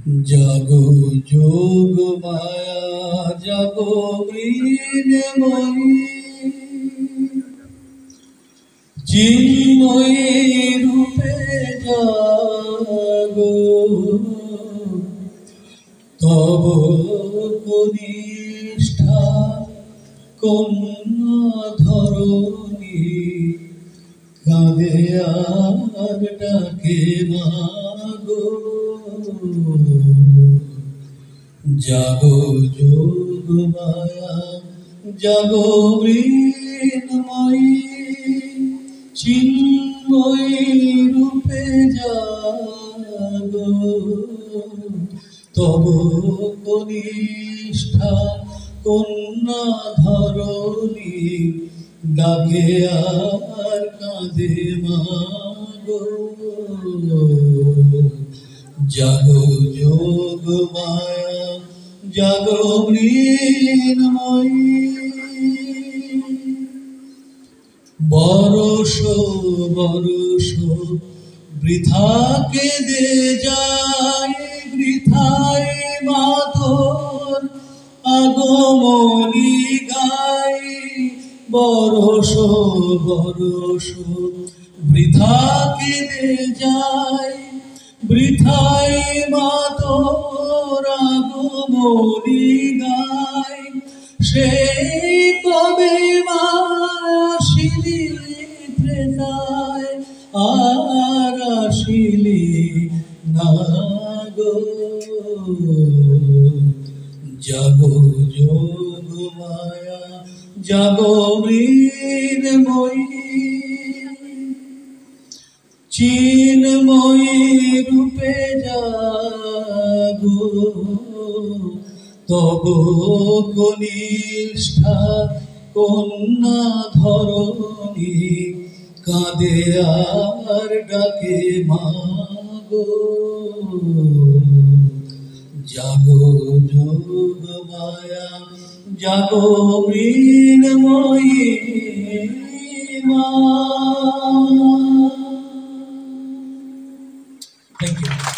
জাগো যোগ মায়া জাগো মৃন্ময়ী চিন্ময়ী রূপে জাগো তব কনিষ্ঠা কন্যা ধরণী কাঁদে আর ডাকে মাগো জাগো যোগ মায়া জাগো মৃন্ময়ী চিন্ময়ী রূপে জাগো তব কনিষ্ঠা কন্যা ধরণী ডাকে আর কাঁদে মাগো জাগো যোগ মায়া জাগো মৃন্ময়ী বরষ বরষ বৃথা কেঁদে যায় বৃথায় মাতর আগমনী গাই বরষ বরষ বৃথা কেঁদে যায় বৃথায় মাতর আগমনী গাই সেই কবে মা আসিলি প্রেতায় আর আসিলি না গো জাগো যোগ মায়া জাগো মৃন্ময়ী চিন্ময়ী রূপে জাগো তব কনিষ্ঠা কন্যা ধরণী কাঁদে আর ডাকে মাগো জাগো যোগ মায়া জাগো মৃন্ময়ী মা। Thank you.